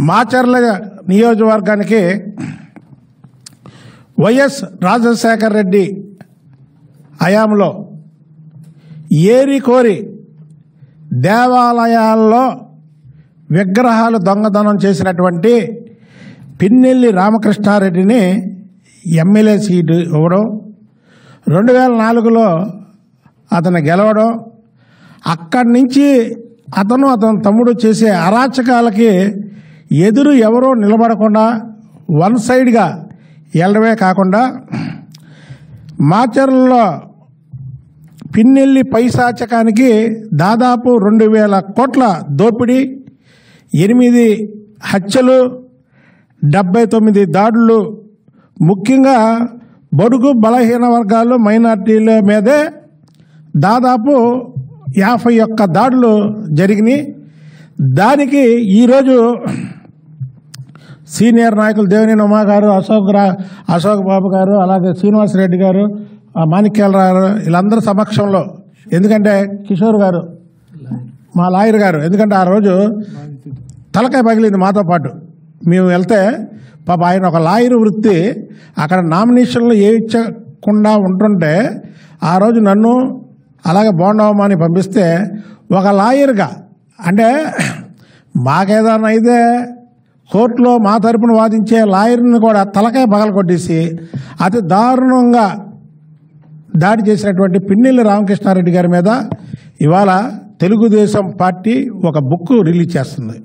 మాచర్ల నియోజకవర్గానికి వైఎస్ రాజశేఖర రెడ్డి హయాంలో ఏరి కోరి దేవాలయాల్లో విగ్రహాలు దొంగతనం చేసినటువంటి పిన్నెల్లి రామకృష్ణారెడ్డిని ఎమ్మెల్యే సీటు ఇవ్వడం, 2004లో అతను గెలవడం, అక్కడి నుంచి అతను తమ్ముడు చేసే అరాచకాలకి ఎదురు ఎవరో నిలబడకుండా వన్ సైడ్గా వెళ్ళడమే కాకుండా మాచర్లలో పిన్నెల్లి పైశాచకానికి దాదాపు 2000 కోట్ల దోపిడీ, 8 హత్యలు, 79 దాడులు, ముఖ్యంగా బడుగు బలహీన వర్గాలు మైనార్టీల మీదే దాదాపు 51 దాడులు జరిగినాయి. దానికి ఈరోజు సీనియర్ నాయకులు దేవినేని ఉమా గారు, అశోక్ బాబు గారు, అలాగే శ్రీనివాసరెడ్డి గారు, మాణిక్యాలరావు గారు, వీళ్ళందరి సమక్షంలో, ఎందుకంటే కిషోర్ గారు మా లాయర్ గారు, ఎందుకంటే ఆ రోజు తలకాయ పగిలింది మాతో పాటు. మేము వెళ్తే పాప ఆయన ఒక లాయర్ వృత్తి అక్కడ నామినేషన్లు వేయించకుండా ఉంటుంటే ఆ రోజు నన్ను అలాగే బోండవమాని పంపిస్తే ఒక లాయర్గా, అంటే మాకేదన్నా అయితే కోర్టులో మా తరపున వాదించే లాయర్ని కూడా తలకాయ పగల కొట్టేసి అతి దారుణంగా దాడి చేసినటువంటి పిన్నెల్లి రామకృష్ణారెడ్డి గారి మీద ఇవాళ తెలుగుదేశం పార్టీ ఒక బుక్ రిలీజ్ చేస్తుంది.